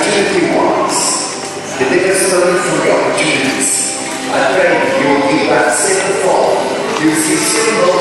opportunity wants, the biggest learning from the opportunities. I pray you will keep that same thought. You see similar